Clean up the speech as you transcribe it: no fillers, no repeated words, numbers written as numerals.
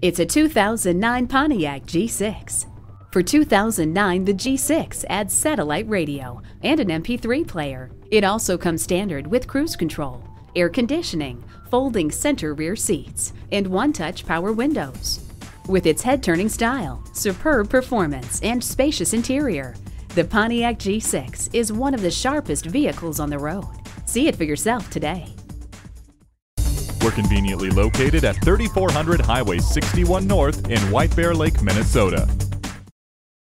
It's a 2009 Pontiac G6. For 2009, the G6 adds satellite radio and an MP3 player. It also comes standard with cruise control, air conditioning, folding center rear seats, and one-touch power windows. With its head-turning style, superb performance, and spacious interior, the Pontiac G6 is one of the sharpest vehicles on the road. See it for yourself today. We're conveniently located at 3400 Highway 61 North in White Bear Lake, Minnesota.